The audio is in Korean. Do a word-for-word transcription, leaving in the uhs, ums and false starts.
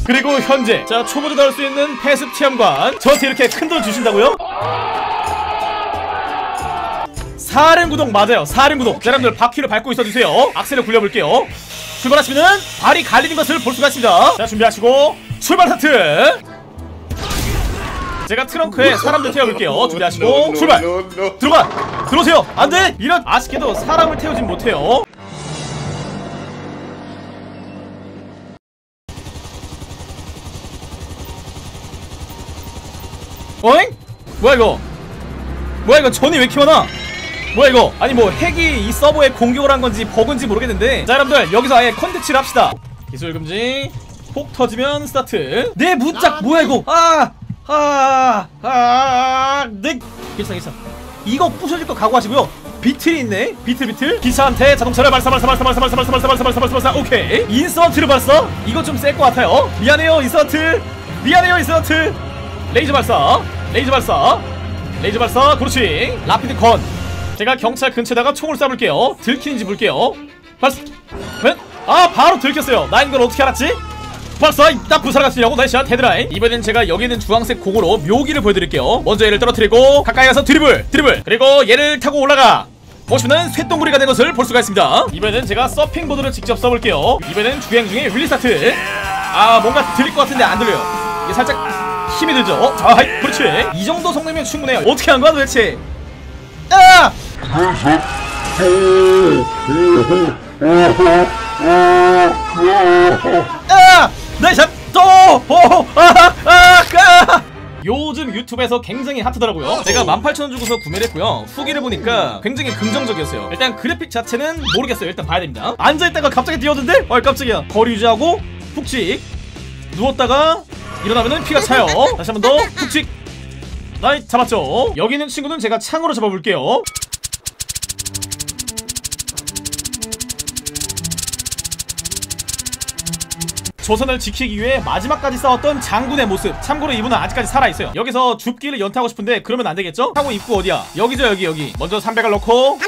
그리고 현재 자 초보자도 할 수 있는 패습 체험관 저한테 이렇게 큰 돈 주신다고요? 사륜 구동 맞아요. 사륜 구동. 여러분들 바퀴를 밟고 있어주세요. 악셀을 굴려볼게요. 출발하시면은 발이 갈리는 것을 볼 수가 있습니다. 자 준비하시고 출발 하트. 제가 트렁크에 사람들 태워볼게요. 준비하시고 출발. 들어가. 들어오세요. 안돼. 이런 아쉽게도 사람을 태우진 못해요. 어잉? 뭐야 이거? 뭐야 이거 전이 왜 이렇게 많아? 뭐야 이거? 아니 뭐 핵이 이 서버에 공격을 한 건지 버그인지 모르겠는데 자 여러분들 여기서 아예 컨텐츠를 합시다. 기술 금지. 폭 터지면 스타트. 내 문짝 뭐야 이거? 아! 아! 아! 네! 괜찮아 괜찮아. 이거 부셔질 거 각오하시고요. 비틀이 있네? 비틀 비틀? 기차한테 자동차를 발사 발사 발사 발사 발사 발사 발사 발사 발사 발사 발사. 오케이. 인스턴트를 발사? 이거 좀 셀 것 같아요. 미안해요 인스턴트. 미안해요 인스턴트. 레이저 발사. 레이저 발사. 레이저 발사. 그렇지. 라피드 건. 제가 경찰 근처에다가 총을 쏴볼게요. 들키는지 볼게요. 발사. 웬? 아 바로 들켰어요. 나 이걸 어떻게 알았지? 발사. 딱 부사를 갔으냐고. 나이샷 헤드라인. 이번엔 제가 여기 있는 주황색 공으로 묘기를 보여드릴게요. 먼저 얘를 떨어뜨리고 가까이 가서 드리블 드리블. 그리고 얘를 타고 올라가. 보시면은 쇳덩구리가 된 것을 볼 수가 있습니다. 이번엔 제가 서핑보드를 직접 써볼게요. 이번엔 주행 중에 윌리 스타트. 아 뭔가 들릴 것 같은데 안 들려요. 이게 살짝 힘이 들죠? 어? 자, 하이, 그렇지. 이 정도 성능이면 충분해요. 어떻게 한 거야 도대체? 아! 아! 나이샷! 또! 오! 아! 아! 아! 요즘 유튜브에서 굉장히 핫하더라고요. 제가 만 팔천 원 주고서 구매를 했고요. 후기를 보니까 굉장히 긍정적이었어요. 일단 그래픽 자체는 모르겠어요. 일단 봐야 됩니다. 앉아있다가 갑자기 뛰어든데? 어 깜짝이야. 거리 유지하고 푹찍 누웠다가 일어나면은 피가 차요. 다시 한 번 더 푹찍. 나이 잡았죠. 여기 있는 친구는 제가 창으로 잡아볼게요. 조선을 지키기 위해 마지막까지 싸웠던 장군의 모습. 참고로 이분은 아직까지 살아있어요. 여기서 줍기를 연타하고 싶은데 그러면 안되겠죠? 하고 입구 어디야? 여기죠 여기 여기. 먼저 삼백을 넣고